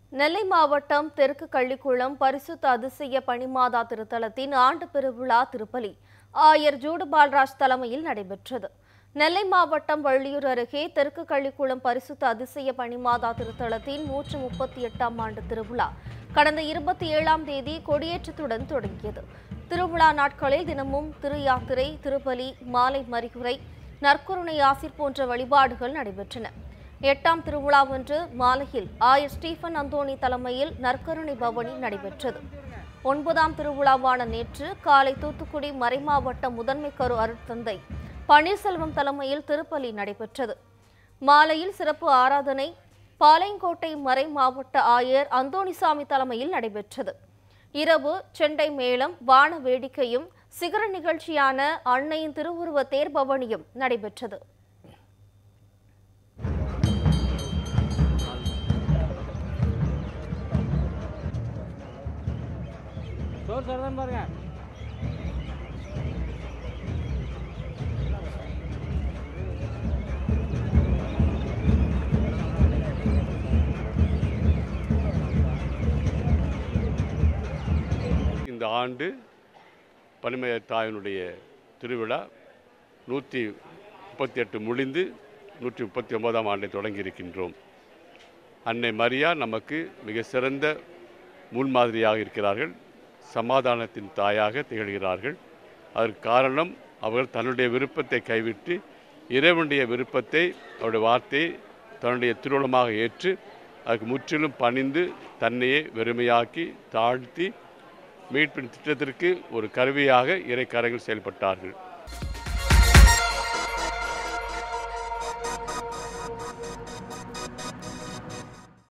நெல்லை மாவட்டம் தெற்கு கள்ளிக்குளம் பரிசுத்த அதிசய பணிமாதா திருத்தலத்தின் ஆண்டு பெருவிழா திருப்பலி ஆயர் ஜூடு பால்ராஜ் தலைமையில் நடைபெற்றது. நெல்லை மாவட்டம் வள்ளியூர் அருகே தெற்கு கள்ளிக்குளம் பரிசுத்த அதிசய பணிமாதா திருத்தலத்தின் 138ஆம் ஆண்டு திருவிழா கடந்த 27ஆம் தேதி கொடியேற்றத்துடன் தொடங்கியது. திருவிழா நாட்களில் தினமும் திரு யாத்திரை, திருப்பலி, மாலை மறிகுறை, நற்கருணை ஆசிர் போன்ற வழிபாடுகள் நடைபெற்றன. 8ஆம் திருவிழாவன்று மாலையில் ஆயர் ஸ்டீபன் அந்தோணி தலைமையில் நற்கருணை பவனி நடைபெற்றது. 9ஆம் திருவிழாவான நேற்று காலை தூத்துக்குடி மறைமாவட்ட முதன்மை கரு அருட்தந்தை பன்னீர்செல்வம் தலைமையில் திருப்பலி நடைபெற்றது. மாலையில் சிறப்பு ஆராதனை பாளையங்கோட்டை மறை மாவட்ட ஆயர் அந்தோணிசாமி தலைமையில் நடைபெற்றது. இரவு செண்டை மேளம், வான வேடிக்கையும் சிகர நிகழ்ச்சியான அன்னையின் திருவுருவ தேர் பவனியும் நடைபெற்றது. இந்த ஆண்டு பனிமய தாயினுடைய திருவிழா 138 முடிந்து 139ஆம் ஆண்டை தொடங்கி இருக்கின்றோம். அன்னை மரியா நமக்கு மிக சிறந்த முன்மாதிரியாக இருக்கிறார்கள். சமாதானத்தின் தாயாக திகழ்கிறார்கள். அதற்கு காரணம் அவர்கள் தன்னுடைய விருப்பத்தை கைவிட்டு இறைவனுடைய விருப்பத்தை, அவருடைய வார்த்தையை தன்னுடைய திருவுளமாக ஏற்று அதுக்கு முற்றிலும் பணிந்து தன்னையே வெறுமையாக்கி தாழ்த்தி மீட்பின் திட்டத்திற்கு ஒரு கருவியாக இறைக்கரங்கள் செயல்பட்டார்கள்.